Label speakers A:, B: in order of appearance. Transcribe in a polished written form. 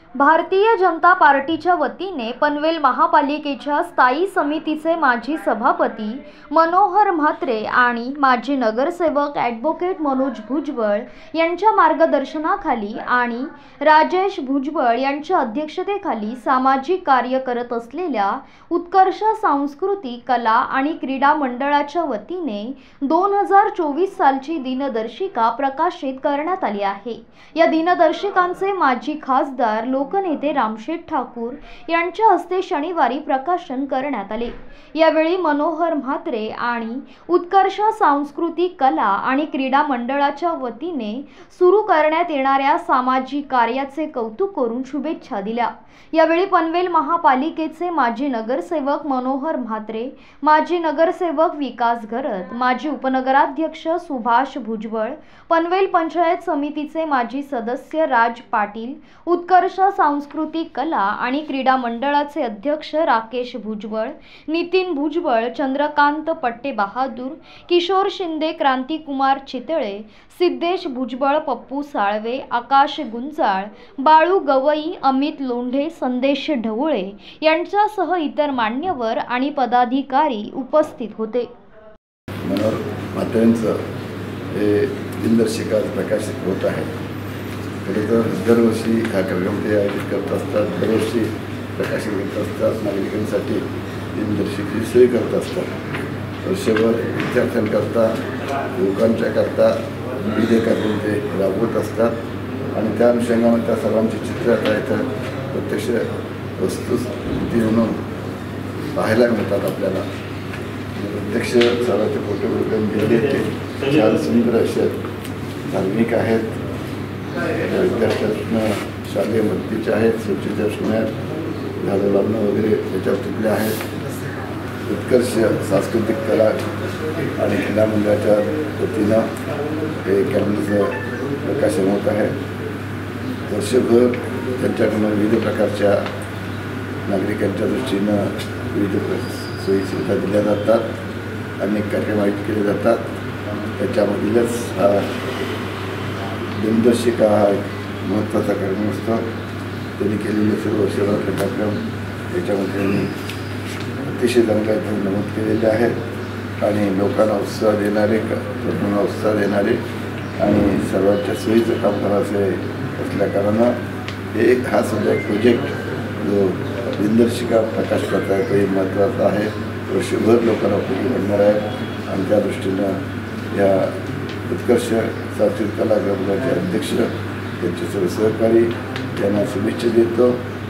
A: भारतीय जनता पार्टीच्या वतीने पनवेल महापालिकेच्या स्थायी समितीचे माजी सभापती मनोहर म्हात्रे आणि माजी नगरसेवक ॲडव्होकेट मनोज भुजबळ यांच्या मार्गदर्शनाखाली आणि राजेश भुजबळ यांच्या अध्यक्षतेखाली सामाजिक कार्य करत असलेल्या उत्कर्ष सांस्कृतिक कला आणि क्रीडा मंडळाच्या वतीने 2024 सालची दिनदर्शिका प्रकाशित करण्यात आली आहे। या दिनदर्शिकांचे माजी खासदार लोकनेते रामशेठ ठाकूर यांच्या हस्ते शनिवारी प्रकाशन करण्यात आले। यावेळी मनोहर म्हात्रे आणि उत्कर्ष सांस्कृतिक कला आणि क्रीडा मंडळाच्या वतीने सुरू करण्यात येणाऱ्या सामाजिक कार्याचे कौतुक करून शुभेच्छा दिल्या। यावेळी पनवेल महापालिकेचे माजी नगरसेवक मनोहर म्हात्रे, माजी नगरसेवक विकास घरत, माजी उपनगराध्यक्ष सुभाष भुजबळ, पनवेल पंचायत समितीचे माजी सदस्य राज पाटील, उत्कर्ष सांस्कृतिक कला आणि क्रीडा मंडळाचे अध्यक्ष राकेश भुजबळ, नितीन भुजबळ, चंद्रकांत पट्टे बहादूर, किशोर शिंदे, क्रांतिकुमार चितळे, सिद्धेश भुजबळ, पप्पू साळवे, आकाश गुंजाळ, बाळू गवई, अमित लोंढे, संदेश ढवळे यांच्यासह इतर मान्यवर आणि पदाधिकारी उपस्थित होते।
B: मनोहर म्हात्रेंचं हे दिनदर्शिका प्रकाशित होत आहे। खरं तर दरवर्षी हा कार्यक्रम ते आयोजित करत असतात, दरवर्षी प्रकाशित करत असतात, नागरिकांसाठी दिनदर्शिकेची सोय करत असतात। वर्षभर विद्यार्थ्यांकरता, युवकांच्याकरता विविध कार्यक्रम ते राबवत असतात आणि त्या अनुषंगाने त्या सर्वांची चित्र आता इथं प्रत्यक्ष वस्तुस्थिती म्हणून पाहायला मिळतात आपल्याला। प्रत्यक्ष सर्वांचे फोटो वगैरे दिले ते छान सुंदर असे धार्मिक आहेत, विद्यार्थ्यांना शालेय मदतीचे आहेत, स्वच्छता सुण्यात झाडं लावणं वगैरे त्याच्यावर तिथले आहेत। उत्कर्ष सांस्कृतिक कला आणि क्रीडा मंडळाच्या वतीनं हे कॅलेंडरचं प्रकाशन होत आहे। वर्षभर त्यांच्याकडून विविध प्रकारच्या नागरिकांच्या दृष्टीनं विविध सोयीसुविधा दिल्या जातात, अनेक कार्यक्रम आयोजित केले जातात। त्याच्यामधीलच हा दिनदर्शिका हा एक महत्त्वाचा कार्यक्रम असतो। त्यांनी केलेले सर्व वर्षभराचे कार्यक्रम त्याच्यामध्ये अतिशय चांगल्या नमूद केलेले आहेत आणि लोकांना उत्साह देणारे, तरुणांना उत्साह देणारे आणि सर्वांच्या सोयीचं काम करायचं असल्याकारणानं हे हा सुद्धा एक प्रोजेक्ट जो दिनदर्शिका प्रकाश करता आहे तो महत्त्वाचा आहे, वर्षभर लोकांना उपयोगी पडणार आहे आणि त्या दृष्टीनं या उत्कर्ष सांस्कृतिक कला मंडळाचे अध्यक्ष त्यांचे सर्व सहकारी यांना शुभेच्छा देतो।